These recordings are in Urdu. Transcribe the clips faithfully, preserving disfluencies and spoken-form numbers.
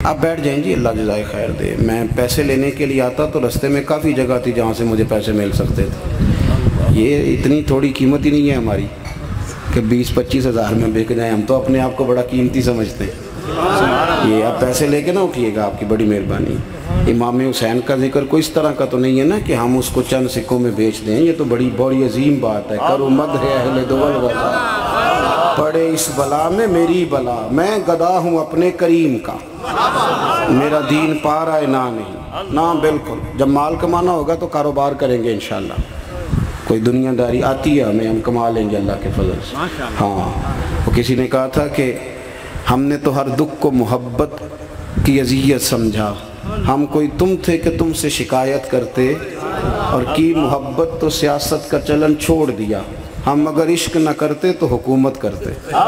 آپ بیٹھ جائیں جی، اللہ جزائے خیر دے۔ میں پیسے لینے کے لیے آتا تو رستے میں کافی جگہ تھی جہاں سے مجھے پیسے مل سکتے تھے۔ یہ اتنی تھوڑی قیمت ہی نہیں ہے ہماری کہ بیس پچیس ہزار میں بک جائیں، ہم تو اپنے آپ کو بڑا قیمتی سمجھتے ہیں۔ یہ آپ پیسے لے کے نہ اٹھیے گا، آپ کی بڑی مہربانی۔ امام حسین کا ذکر کوئی اس طرح کا تو نہیں ہے نا کہ ہم اس کو چند سکوں میں بیچ دیں، یہ تو بڑی بڑی عظیم بات ہے۔ کرو مدح اہل دول وفا، پڑے اس بلا میں میری بلا، میں گدا ہوں اپنے کریم کا، میرا دین پا رہا ہے نہ نہیں نہ۔ بالکل جب مال کمانا ہوگا تو کاروبار کریں گے انشاءاللہ، کوئی دنیا داری آتی ہے ہمیں، ہم کما لیں گے اللہ کے فضل سے۔ ہاں، وہ کسی نے کہا تھا کہ ہم نے تو ہر دکھ کو محبت کی اذیت سمجھا، ہم کوئی تم تھے کہ تم سے شکایت کرتے، اور کی محبت تو سیاست کا چلن چھوڑ دیا، ہم اگر عشق نہ کرتے تو حکومت کرتے۔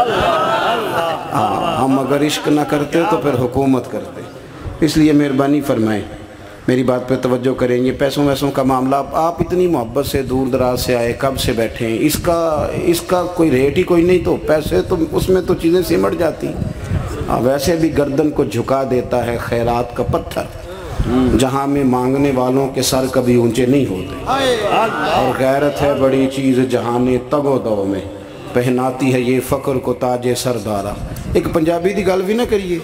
ہاں، ہم اگر عشق نہ کرتے تو پھر حکومت کرتے۔ اس لیے مہربانی فرمائیں، میری بات پہ توجہ کریں۔ یہ پیسوں ویسوں کا معاملہ، آپ اتنی محبت سے دور دراز سے آئے، کب سے بیٹھے ہیں، اس کا اس کا کوئی ریٹ ہی کوئی نہیں، تو پیسے تو اس میں تو چیزیں سمٹ جاتی۔ ویسے بھی گردن کو جھکا دیتا ہے خیرات کا پتھر، جہاں میں مانگنے والوں کے سر کبھی اونچے نہیں ہوتے۔ اور غیرت ہے بڑی چیز جہاں تگ و دو میں، پہناتی ہے یہ فقر کو تاج سردارا۔ ایک پنجابی دی گل بھی نہ کریے،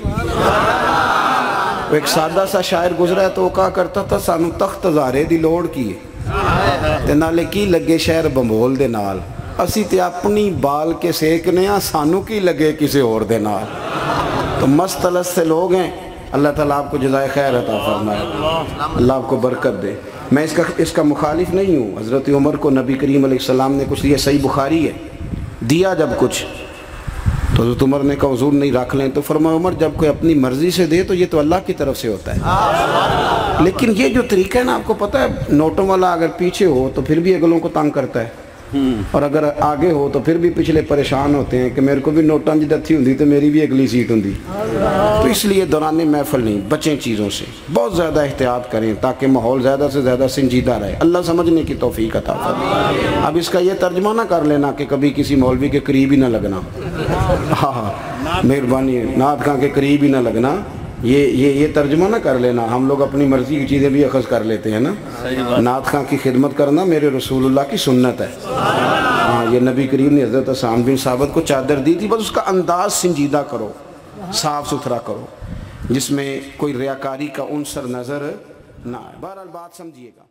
ایک سادہ سا شاعر گزرا ہے تو وہ کہا کرتا تھا، سانو تخت ہزارے دی لوڑ کی تے نالے کی لگے شہر بمبول دے نال، اسی تے اپنی بال کے سیکنے ہاں، سانو کی لگے کسی اور دے نال۔ تو مست الست سے لوگ ہیں، اللہ تعالیٰ آپ کو جزائے خیر عطا فرمائے، اللہ آپ کو برکت دے۔ میں اس کا اس کا مخالف نہیں ہوں، حضرت عمر کو نبی کریم علیہ السلام نے کچھ دیا، صحیح بخاری ہے، دیا جب کچھ تو حضرت عمر نے کہا حضور نہیں رکھ لیں، تو فرمایا عمر جب کوئی اپنی مرضی سے دے تو یہ تو اللہ کی طرف سے ہوتا ہے، لیکن یہ جو طریقہ ہے نا، آپ کو پتہ ہے نوٹوں والا اگر پیچھے ہو تو پھر بھی اگلوں کو تنگ کرتا ہے، اور اگر آگے ہو تو پھر بھی پچھلے پریشان ہوتے ہیں کہ میرے کو بھی نوٹاں جی دتھی ہوندی تو میری بھی اگلی سیٹ ہوندی۔ تو اس لیے دوران محفل نہیں، بچیں چیزوں سے، بہت زیادہ احتیاط کریں تاکہ ماحول زیادہ سے زیادہ سنجیدہ رہے، اللہ سمجھنے کی توفیق عطا فرمائے۔ اب اس کا یہ ترجمہ نہ کر لینا کہ کبھی کسی مولوی کے قریب ہی نہ لگنا، ہاں مہربانی، نعت خاں کے قریب ہی نہ لگنا، یہ یہ یہ ترجمہ نہ کر لینا۔ ہم لوگ اپنی مرضی کی چیزیں بھی اخذ کر لیتے ہیں نا۔ نعت خاں کی خدمت کرنا میرے رسول اللہ کی سنت ہے۔ ہاں، یہ نبی کریم نے حضرت حسان بن ثابت کو چادر دی تھی، بس اس کا انداز سنجیدہ کرو، صاف ستھرا کرو، جس میں کوئی ریاکاری کا عنصر نظر نہ آئے۔ بہرحال بات سمجھیے گا۔